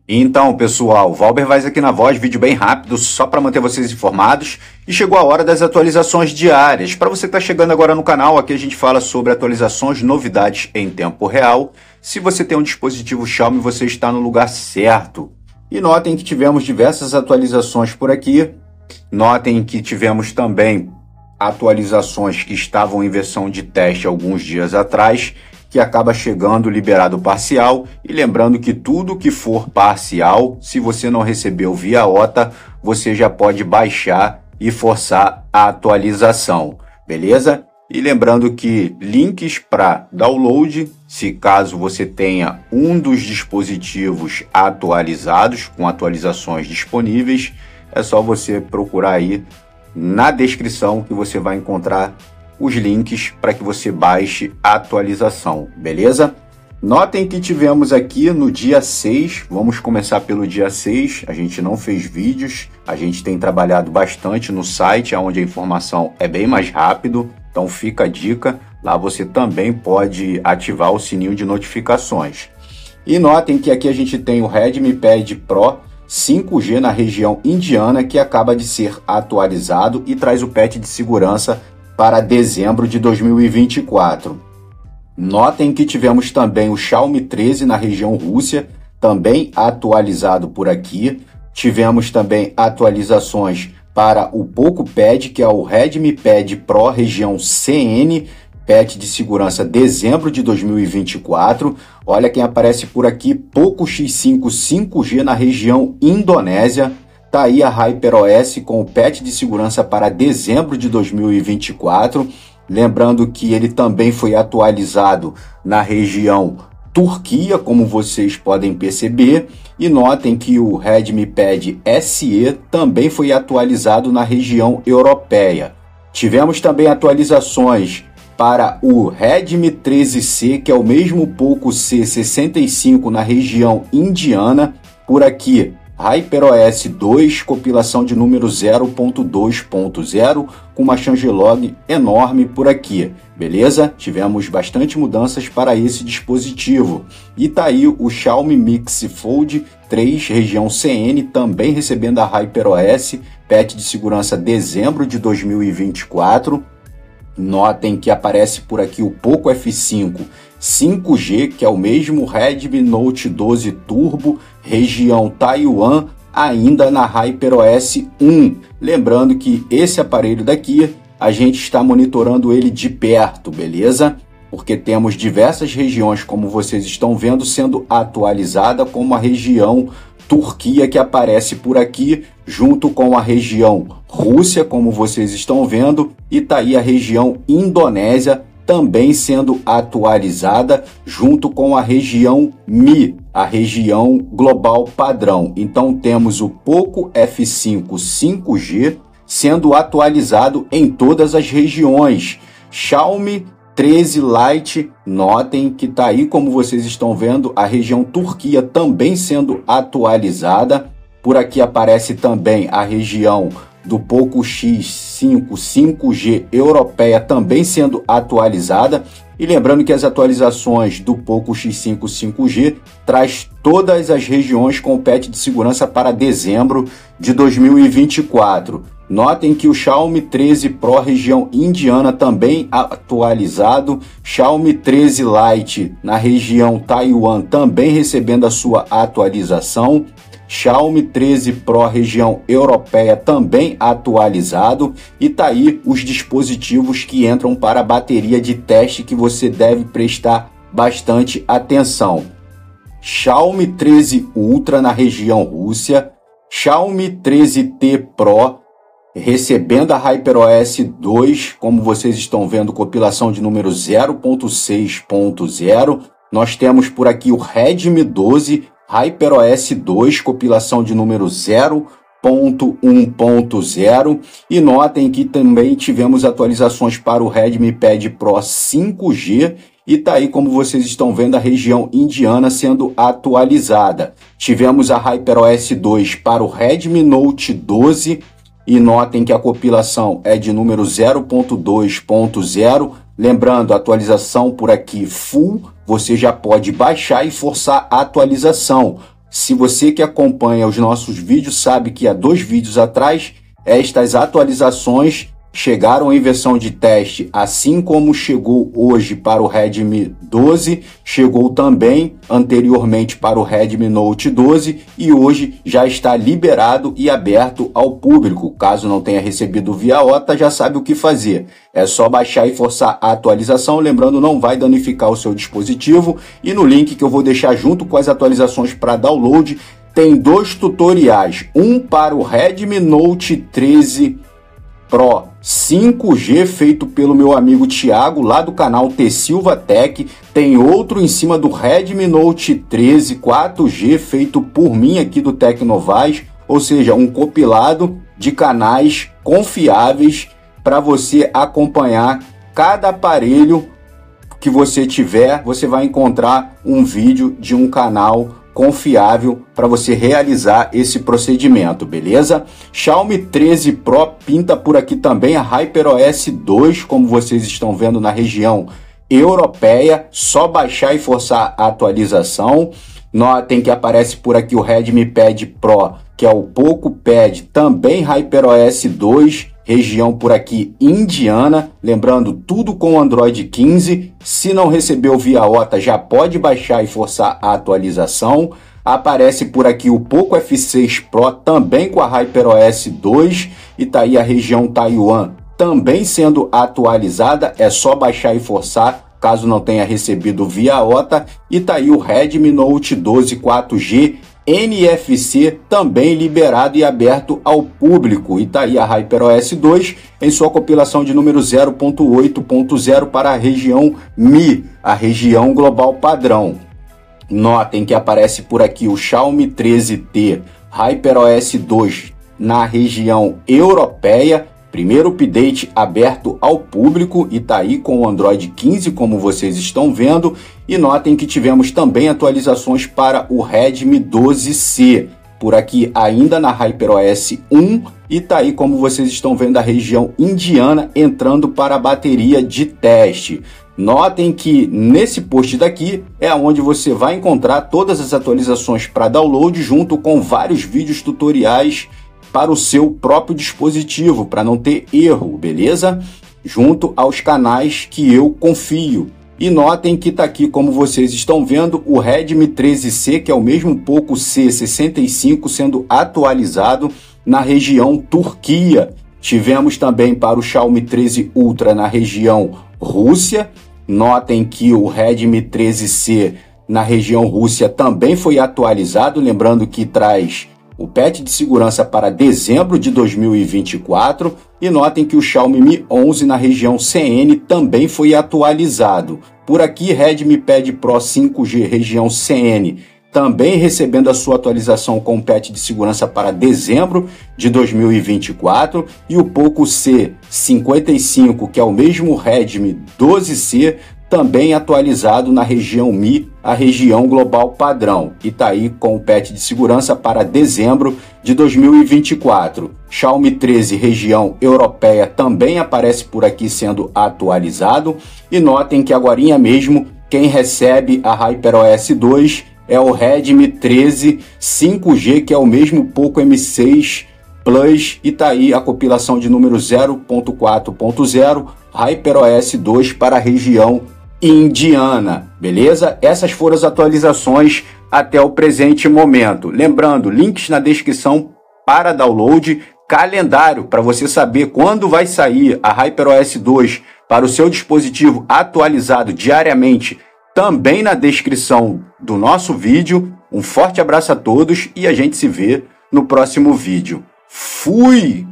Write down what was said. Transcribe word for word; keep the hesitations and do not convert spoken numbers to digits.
Então, pessoal, Valber Vaz aqui na voz, vídeo bem rápido, só para manter vocês informados. E chegou a hora das atualizações diárias. Para você que está chegando agora no canal, aqui a gente fala sobre atualizações, novidades em tempo real. Se você tem um dispositivo Xiaomi, você está no lugar certo. E notem que tivemos diversas atualizações por aqui. Notem que tivemos também atualizações que estavam em versão de teste alguns dias atrás, que acaba chegando liberado parcial. E lembrando que tudo que for parcial, se você não recebeu via O T A, você já pode baixar e forçar a atualização, beleza? E lembrando que links para download, se caso você tenha um dos dispositivos atualizados, com atualizações disponíveis, é só você procurar aí na descrição que você vai encontrar os links para que você baixe a atualização, beleza? Notem que tivemos aqui no dia seis, vamos começar pelo dia seis, a gente não fez vídeos, a gente tem trabalhado bastante no site, onde a informação é bem mais rápido, então fica a dica, lá você também pode ativar o sininho de notificações. E notem que aqui a gente tem o Redmi Pad Pro cinco G na região indiana, que acaba de ser atualizado e traz o patch de segurança para dezembro de dois mil e vinte e quatro. Notem que tivemos também o Xiaomi treze na região Rússia, também atualizado por aqui. Tivemos também atualizações para o Poco Pad, que é o Redmi Pad Pro região C N, patch de segurança dezembro de dois mil e vinte e quatro. Olha quem aparece por aqui, Poco X cinco cinco G na região Indonésia. Tá aí a HyperOS com o patch de segurança para dezembro de dois mil e vinte e quatro. Lembrando que ele também foi atualizado na região Turquia, como vocês podem perceber. E notem que o Redmi Pad S E também foi atualizado na região europeia. Tivemos também atualizações para o Redmi treze C, que é o mesmo Poco C sessenta e cinco na região indiana. Por aqui, HyperOS dois, compilação de número zero ponto dois ponto zero, com uma changelog enorme por aqui, beleza? Tivemos bastante mudanças para esse dispositivo. E tá aí o Xiaomi Mix Fold três, região C N, também recebendo a HyperOS, patch de segurança dezembro de dois mil e vinte e quatro. Notem que aparece por aqui o Poco F cinco cinco G, que é o mesmo Redmi Note doze Turbo, região Taiwan, ainda na HyperOS um. Lembrando que esse aparelho daqui, a gente está monitorando ele de perto, beleza? Porque temos diversas regiões, como vocês estão vendo, sendo atualizada, como a região Turquia, que aparece por aqui, junto com a região Rússia, como vocês estão vendo, e tá aí a região Indonésia, também sendo atualizada, junto com a região M I, a região global padrão. Então temos o Poco F cinco cinco G sendo atualizado em todas as regiões. Xiaomi treze Lite, notem que tá aí, como vocês estão vendo, a região Turquia também sendo atualizada. Por aqui aparece também a região do Poco X cinco cinco G europeia também sendo atualizada. E lembrando que as atualizações do Poco X cinco cinco G traz todas as regiões com patch de segurança para dezembro de dois mil e vinte e quatro. Notem que o Xiaomi treze Pro região indiana também atualizado, Xiaomi treze Lite na região Taiwan também recebendo a sua atualização, Xiaomi treze Pro região europeia também atualizado. E tá aí os dispositivos que entram para a bateria de teste que você deve prestar bastante atenção. Xiaomi treze Ultra na região Rússia, Xiaomi treze T Pro recebendo a HyperOS dois, como vocês estão vendo, compilação de número zero ponto seis ponto zero. Nós temos por aqui o Redmi doze HyperOS dois, compilação de número zero ponto um ponto zero. E notem que também tivemos atualizações para o Redmi Pad Pro cinco G. E tá aí, como vocês estão vendo, a região indiana sendo atualizada. Tivemos a HyperOS dois para o Redmi Note doze. E notem que a compilação é de número zero ponto dois ponto zero. Lembrando, a atualização por aqui full, você já pode baixar e forçar a atualização. Se você que acompanha os nossos vídeos sabe que há dois vídeos atrás, estas atualizações chegaram em versão de teste, assim como chegou hoje para o Redmi doze, chegou também anteriormente para o Redmi Note doze e hoje já está liberado e aberto ao público. Caso não tenha recebido via O T A, já sabe o que fazer. É só baixar e forçar a atualização, lembrando, não vai danificar o seu dispositivo. E no link que eu vou deixar junto com as atualizações para download, tem dois tutoriais, um para o Redmi Note treze Pro cinco G, feito pelo meu amigo Thiago, lá do canal T Silva Tech. Tem outro em cima do Redmi Note treze quatro G, feito por mim aqui do Tecnovaz, ou seja, um compilado de canais confiáveis para você acompanhar cada aparelho que você tiver. Você vai encontrar um vídeo de um canal confiável para você realizar esse procedimento, beleza? Xiaomi treze Pro pinta por aqui também a HyperOS dois, como vocês estão vendo na região europeia, só baixar e forçar a atualização. Notem que aparece por aqui o Redmi Pad Pro, que é o Poco Pad, também HyperOS dois, região por aqui indiana, lembrando tudo com Android quinze. Se não recebeu via O T A, já pode baixar e forçar a atualização. Aparece por aqui o Poco F seis Pro, também com a HyperOS dois, e tá aí a região Taiwan também sendo atualizada, é só baixar e forçar, caso não tenha recebido via O T A. E tá aí o Redmi Note doze quatro G N F C, também liberado e aberto ao público. E tá aí a HyperOS dois em sua compilação de número zero ponto oito ponto zero para a região M I, a região global padrão. Notem que aparece por aqui o Xiaomi treze T HyperOS dois na região europeia, primeiro update aberto ao público, e tá aí com o Android quinze, como vocês estão vendo. E notem que tivemos também atualizações para o Redmi doze C, por aqui ainda na HyperOS um, e tá aí, como vocês estão vendo, a região indiana entrando para a bateria de teste. Notem que nesse post daqui é onde você vai encontrar todas as atualizações para download, junto com vários vídeos tutoriais para o seu próprio dispositivo, para não ter erro, beleza? Junto aos canais que eu confio. E notem que está aqui, como vocês estão vendo, o Redmi treze C, que é o mesmo Poco C sessenta e cinco, sendo atualizado na região Turquia. Tivemos também para o Xiaomi treze Ultra na região Rússia. Notem que o Redmi treze C na região Rússia também foi atualizado, lembrando que traz o patch de segurança para dezembro de dois mil e vinte e quatro. E notem que o Xiaomi Mi onze na região C N também foi atualizado. Por aqui, Redmi Pad Pro cinco G região C N também recebendo a sua atualização com patch de segurança para dezembro de dois mil e vinte e quatro. E o Poco C cinquenta e cinco, que é o mesmo Redmi doze C, também atualizado na região M I, a região global padrão, e tá aí com o patch de segurança para dezembro de dois mil e vinte e quatro. Xiaomi treze região europeia também aparece por aqui sendo atualizado. E notem que agorinha mesmo quem recebe a HyperOS dois é o Redmi treze cinco G, que é o mesmo Poco M seis Plus, e tá aí a compilação de número zero ponto quatro ponto zero, HyperOS dois para a região indiana, beleza? Essas foram as atualizações até o presente momento. Lembrando, links na descrição para download, calendário para você saber quando vai sair a HyperOS dois para o seu dispositivo atualizado diariamente, também na descrição do nosso vídeo. Um forte abraço a todos e a gente se vê no próximo vídeo. Fui!